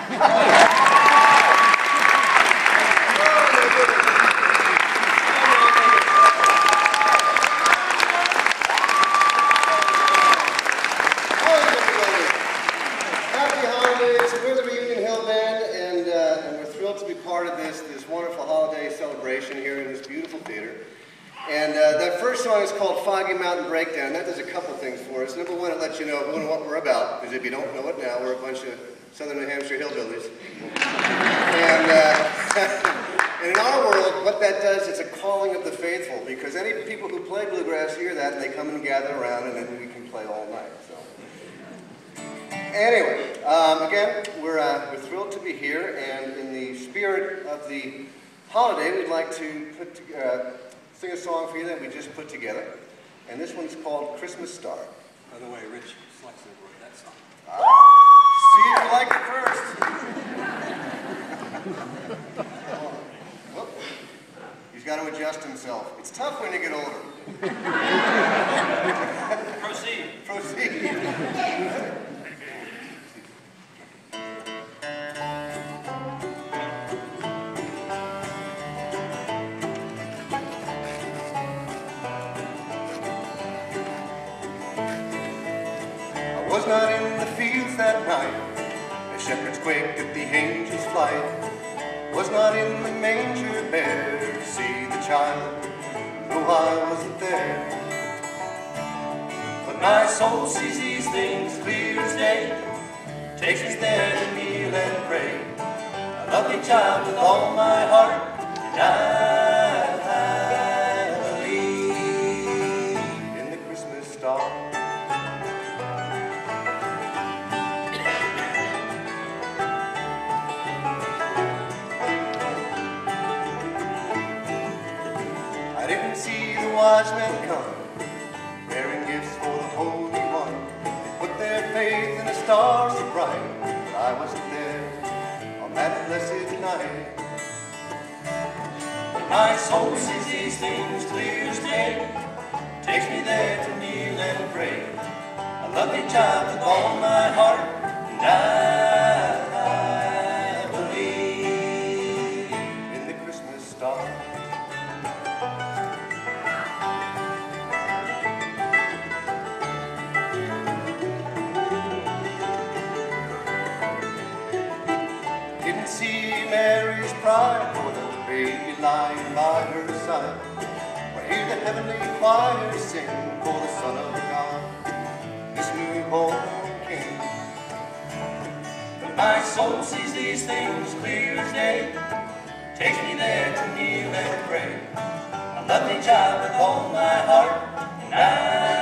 Happy holidays. We're the Reunion Hill Band, and we're thrilled to be part of this wonderful holiday celebration here in this beautiful theater. And that first song is called Foggy Mountain Breakdown. That does a couple things for us. Number one, it lets you know what we're about, because if you don't know it now, we're a bunch of Southern New Hampshire hillbillies. And in our world, what that does is a calling of the faithful, because any people who play bluegrass hear that, and they come and gather around, and then we can play all night. So. Anyway, again, we're thrilled to be here, and in the spirit of the holiday, we'd like to sing a song for you that we just put together, and this one's called Christmas Star. By the way, Rich Flexner wrote that song. See if you like it first. Whoop. He's got to adjust himself. It's tough when you get older. Proceed. Proceed. Was not in the fields that night, the shepherds quaked at the angel's flight. Was not in the manger bare to see the child, no, I wasn't there. But my soul sees these things clear as day, takes me there to kneel and pray. I love the child with all my heart, and I believe in the Christmas star. I didn't see the wise men come, bearing gifts for the Holy One. They put their faith in a star so bright, but I wasn't there on that blessed night. But my soul sees these things clear as day, takes me there to kneel and pray. I love thee, child, with all my heart, and I believe in the Christmas star. Didn't see Mary's pride, or the baby lying by her side, or hear the heavenly choir sing for the Son of God, this newborn King. But my soul sees these things clear as day, takes me there to kneel and pray. I love thee, child, with all my heart, and I